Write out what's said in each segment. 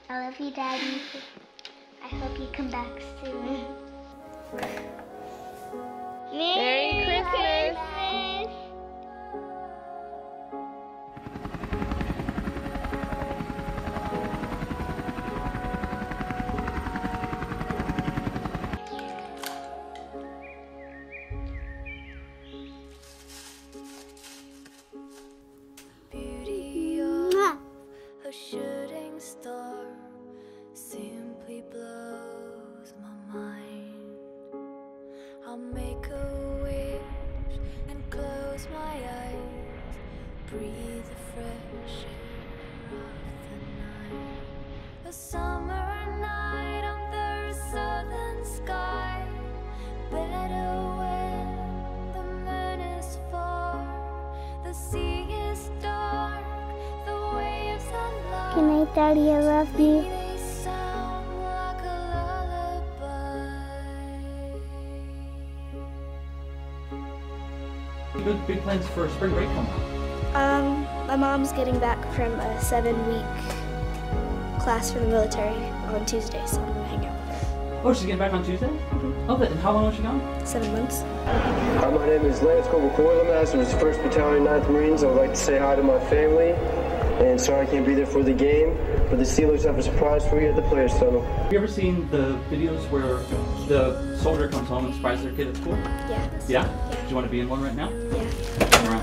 I love you, Daddy. I hope you come back soon. Merry Christmas! Beauty of a shooting star simply blows my mind. I'll make a wish and close my eyes, breathe the fresh air of the night. A summer night under a southern sky, better when the moon is far, the sea is dark, the waves are loud. Good night, Daddy. I love you. They sound like a lullaby. Good big plans for spring break coming up. My mom's getting back from a 7-week class from the military on Tuesday, so I'm gonna hang out with her. Oh, she's getting back on Tuesday? Mm-hmm. Oh, and how long was she gone? 7 months. My name is Lance Corporal Quartermaster of the 1st Battalion, 9th Marines. I would like to say hi to my family, and sorry I can't be there for the game, but the Steelers have a surprise for you at the Players Tunnel. Have you ever seen the videos where the soldier comes home and surprises their kid at school? Yeah. Yeah? Do you want to be in one right now? Yeah. Come around.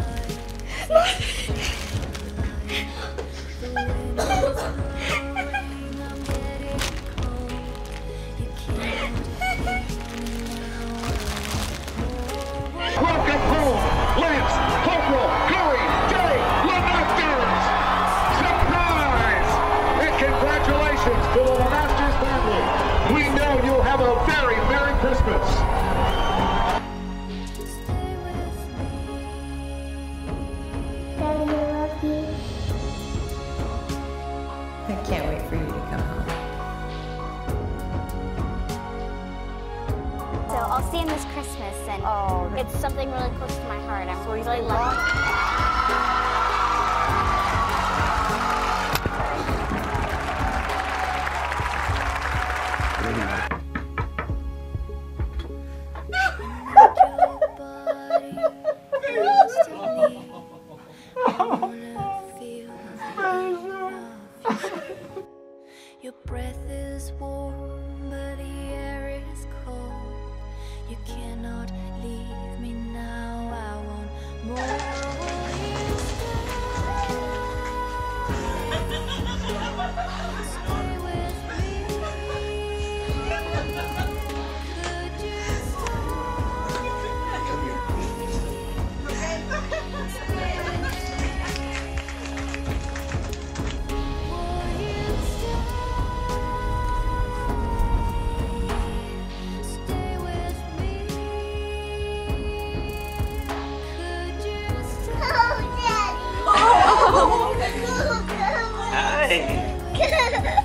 Welcome home, Lance Corporal Corey J. Lemasters! Surprise! And congratulations to the Lemasters family. We know you'll have a very Merry Christmas. Daddy, I love you. I can't wait for you to come home. So I'll see him this Christmas, and it's something really close to my heart. I'm really lucky. Your breath is warm, but the air is cold. You cannot leave me now. I want more. Will you stay with me? Could you stay with me? Could you stay? Oh, Daddy! Oh, Hi.